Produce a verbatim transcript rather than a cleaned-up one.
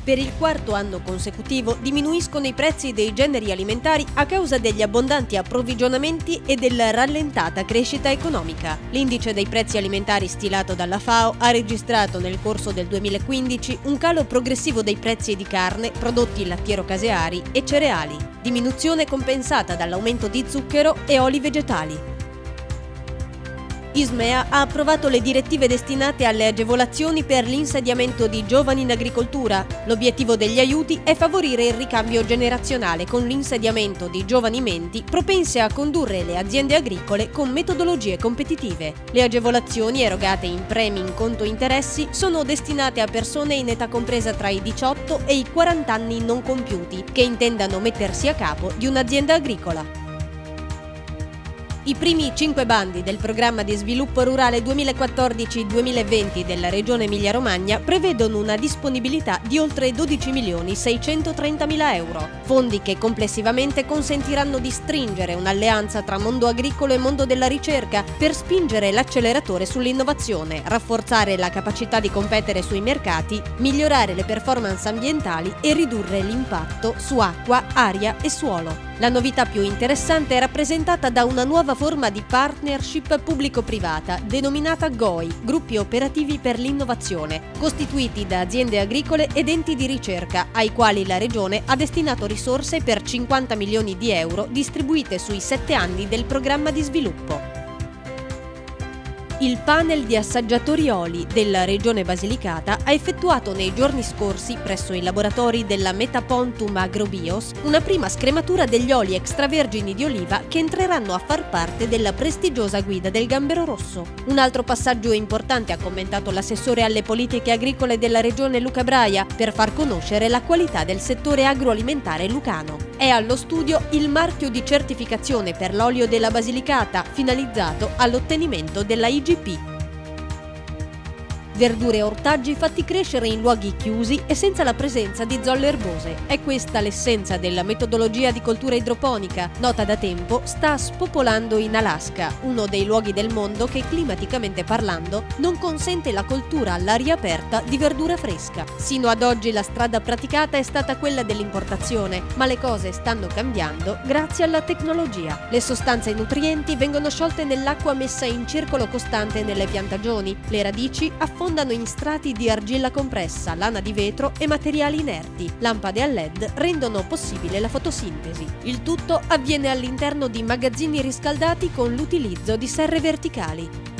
Per il quarto anno consecutivo diminuiscono i prezzi dei generi alimentari a causa degli abbondanti approvvigionamenti e della rallentata crescita economica. L'indice dei prezzi alimentari stilato dalla FAO ha registrato nel corso del duemilaquindici un calo progressivo dei prezzi di carne, prodotti lattiero-caseari e cereali, diminuzione compensata dall'aumento di zucchero e oli vegetali. Ismea ha approvato le direttive destinate alle agevolazioni per l'insediamento di giovani in agricoltura. L'obiettivo degli aiuti è favorire il ricambio generazionale con l'insediamento di giovani menti propense a condurre le aziende agricole con metodologie competitive. Le agevolazioni erogate in premi in conto interessi sono destinate a persone in età compresa tra i diciotto e i quaranta anni non compiuti che intendano mettersi a capo di un'azienda agricola. I primi cinque bandi del programma di sviluppo rurale duemilaquattordici duemilaventi della Regione Emilia-Romagna prevedono una disponibilità di oltre dodici milioni seicentotrentamila euro, fondi che complessivamente consentiranno di stringere un'alleanza tra mondo agricolo e mondo della ricerca per spingere l'acceleratore sull'innovazione, rafforzare la capacità di competere sui mercati, migliorare le performance ambientali e ridurre l'impatto su acqua, aria e suolo. La novità più interessante è rappresentata da una nuova forma di partnership pubblico-privata denominata G O I, Gruppi Operativi per l'Innovazione, costituiti da aziende agricole ed enti di ricerca, ai quali la Regione ha destinato risorse per cinquanta milioni di euro distribuite sui sette anni del programma di sviluppo. Il panel di assaggiatori oli della Regione Basilicata ha effettuato nei giorni scorsi, presso i laboratori della Metapontum Agrobios, una prima scrematura degli oli extravergini di oliva che entreranno a far parte della prestigiosa guida del gambero rosso. Un altro passaggio importante ha commentato l'assessore alle politiche agricole della Regione Luca Braia per far conoscere la qualità del settore agroalimentare lucano. È allo studio il marchio di certificazione per l'olio della Basilicata, finalizzato all'ottenimento della I G P. Verdure e ortaggi fatti crescere in luoghi chiusi e senza la presenza di zolle erbose. È questa l'essenza della metodologia di coltura idroponica, nota da tempo, sta spopolando in Alaska, uno dei luoghi del mondo che, climaticamente parlando, non consente la coltura all'aria aperta di verdura fresca. Sino ad oggi la strada praticata è stata quella dell'importazione, ma le cose stanno cambiando grazie alla tecnologia. Le sostanze nutrienti vengono sciolte nell'acqua messa in circolo costante nelle piantagioni, le radici affondano Fondano in strati di argilla compressa, lana di vetro e materiali inerti. Lampade a L E D rendono possibile la fotosintesi. Il tutto avviene all'interno di magazzini riscaldati con l'utilizzo di serre verticali.